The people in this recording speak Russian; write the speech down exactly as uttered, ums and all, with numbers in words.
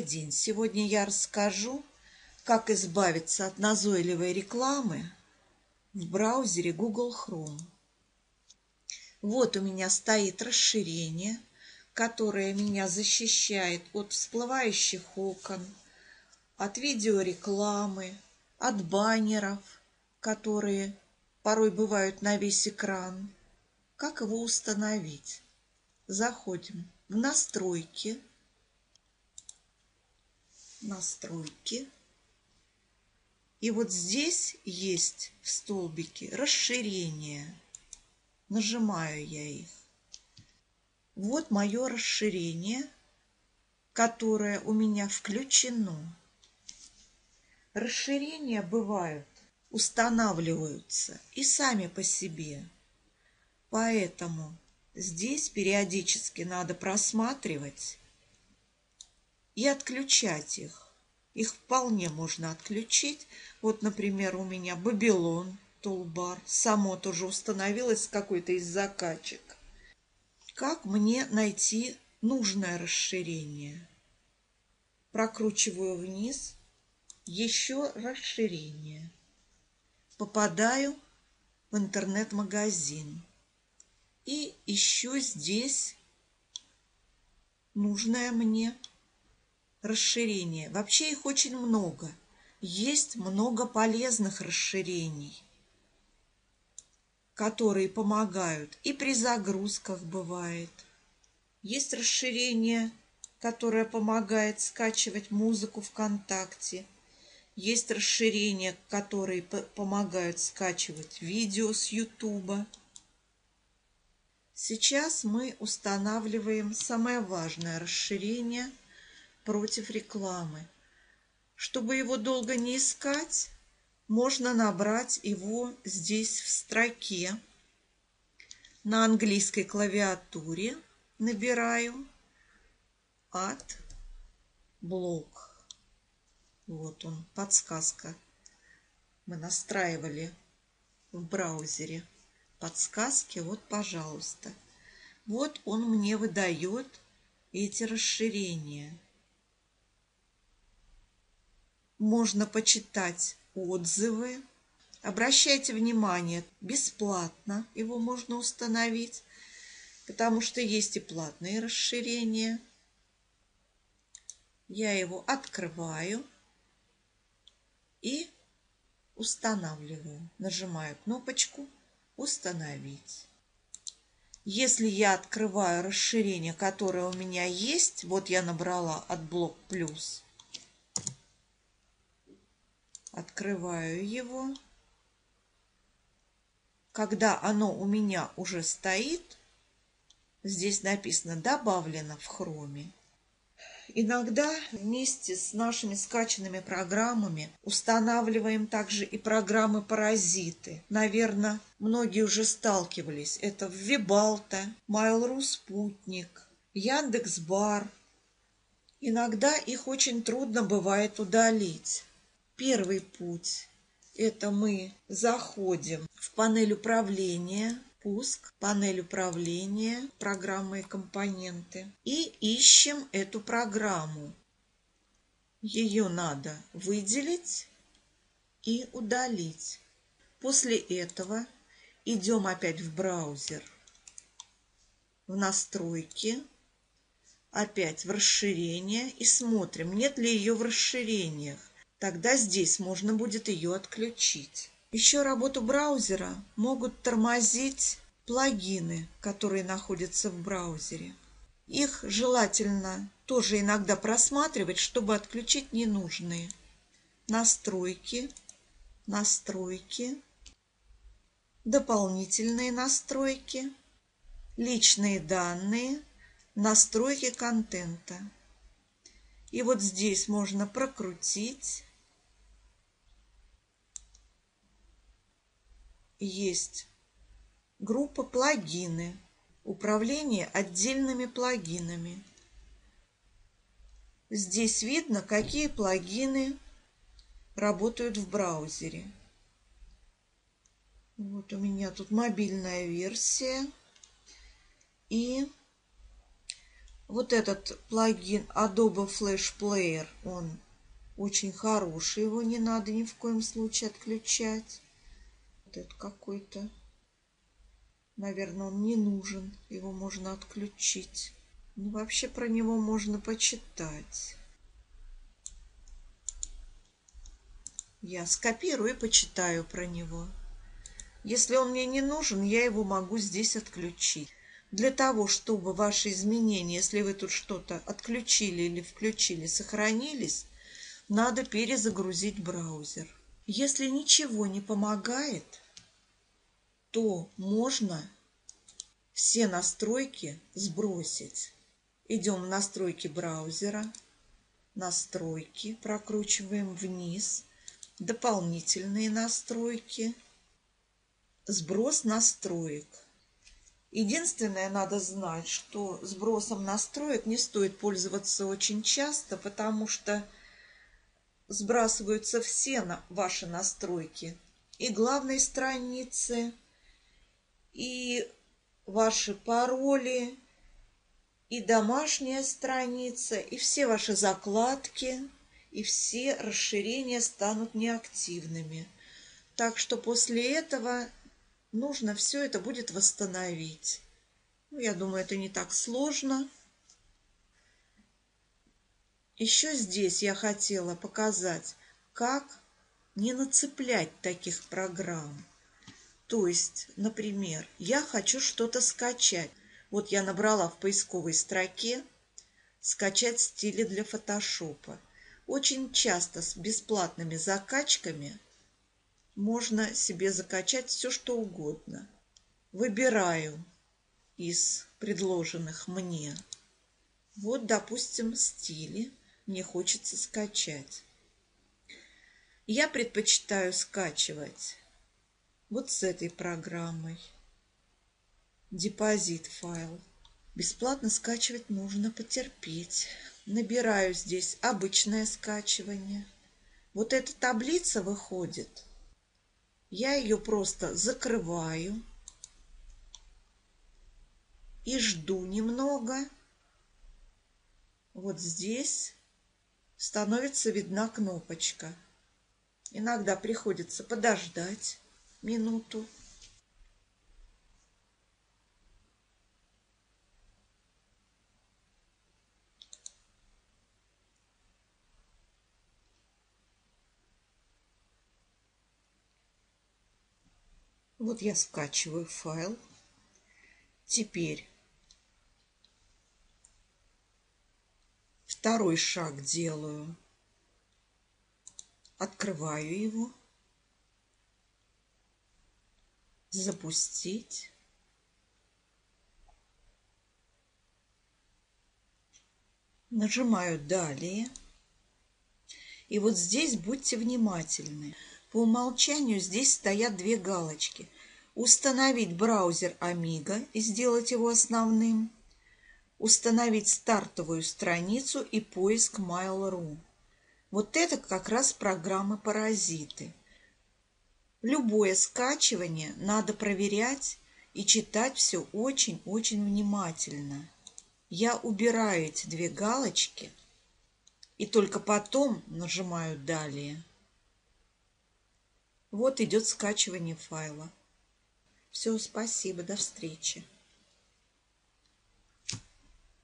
день! Сегодня я расскажу, как избавиться от назойливой рекламы в браузере Google Chrome. Вот у меня стоит расширение, которое меня защищает от всплывающих окон, от видеорекламы, от баннеров, которые порой бывают на весь экран. Как его установить? Заходим в настройки. Настройки. И вот здесь есть в столбике расширение. Нажимаю я их. Вот мое расширение, которое у меня включено. Расширения бывают, устанавливаются и сами по себе. Поэтому здесь периодически надо просматривать и отключать их. Их вполне можно отключить. Вот, например, у меня Babylon Toolbar. Само тоже установилось с какой-то из закачек. Как мне найти нужное расширение? Прокручиваю вниз. Еще расширение. Попадаю в интернет-магазин. И ищу здесь нужное мне расширение. Вообще их очень много. Есть много полезных расширений, которые помогают. И при загрузках бывает. Есть расширение, которое помогает скачивать музыку ВКонтакте. Есть расширения, которые помогают скачивать видео с Ютуба. Сейчас мы устанавливаем самое важное расширение против рекламы. Чтобы его долго не искать, можно набрать его здесь в строке. На английской клавиатуре набираю AdBlock. Вот он, подсказка. Мы настраивали в браузере подсказки. Вот, пожалуйста. Вот он мне выдает эти расширения. Можно почитать отзывы. Обращайте внимание, бесплатно его можно установить, потому что есть и платные расширения. Я его открываю и устанавливаю. Нажимаю кнопочку «Установить». Если я открываю расширение, которое у меня есть, вот я набрала AdBlock Plus, открываю его. Когда оно у меня уже стоит, здесь написано «Добавлено в Chrome». Иногда вместе с нашими скачанными программами устанавливаем также и программы-паразиты. Наверное, многие уже сталкивались. Это Вебалта, Mail.ru Спутник, Яндекс.Бар. Иногда их очень трудно бывает удалить. Первый путь – это мы заходим в панель управления, пуск, панель управления, программы и компоненты. И ищем эту программу. Ее надо выделить и удалить. После этого идем опять в браузер, в настройки, опять в расширение и смотрим, нет ли ее в расширениях. Тогда здесь можно будет ее отключить. Еще работу браузера могут тормозить плагины, которые находятся в браузере. Их желательно тоже иногда просматривать, чтобы отключить ненужные. Настройки, настройки, дополнительные настройки, личные данные, настройки контента. И вот здесь можно прокрутить. Есть группа плагины, управление отдельными плагинами. Здесь видно, какие плагины работают в браузере. Вот у меня тут мобильная версия и Вот этот плагин Adobe Flash Player, он очень хороший, его не надо ни в коем случае отключать. Вот это какой-то, наверное, он не нужен, его можно отключить. Ну, вообще про него можно почитать. Я скопирую и почитаю про него. Если он мне не нужен, я его могу здесь отключить. Для того, чтобы ваши изменения, если вы тут что-то отключили или включили, сохранились, надо перезагрузить браузер. Если ничего не помогает, то можно все настройки сбросить. Идем в настройки браузера, настройки, прокручиваем вниз, дополнительные настройки, сброс настроек. Единственное, надо знать, что сбросом настроек не стоит пользоваться очень часто, потому что сбрасываются все на ваши настройки. И главной страницы, и ваши пароли, и домашняя страница, и все ваши закладки, и все расширения станут неактивными. Так что после этого нужно все это будет восстановить. Ну, я думаю, это не так сложно. Еще здесь я хотела показать, как не нацеплять таких программ. То есть, например, я хочу что-то скачать. Вот я набрала в поисковой строке «Скачать стили для фотошопа». Очень часто с бесплатными закачками можно себе закачать все, что угодно. Выбираю из предложенных мне. Вот, допустим, стили мне хочется скачать. Я предпочитаю скачивать вот с этой программой. Депозит файл. Бесплатно скачивать нужно потерпеть. Набираю здесь обычное скачивание. Вот эта таблица выходит. Я ее просто закрываю и жду немного. Вот здесь становится видна кнопочка. Иногда приходится подождать минуту. Вот я скачиваю файл. Теперь второй шаг делаю. Открываю его. Запустить. Нажимаю «Далее». И вот здесь будьте внимательны. По умолчанию здесь стоят две галочки. Установить браузер Amiga и сделать его основным. Установить стартовую страницу и поиск Mail.ru. Вот это как раз программы-паразиты. Любое скачивание надо проверять и читать все очень-очень внимательно. Я убираю эти две галочки и только потом нажимаю «Далее». Вот идет скачивание файла. Все, спасибо, до встречи.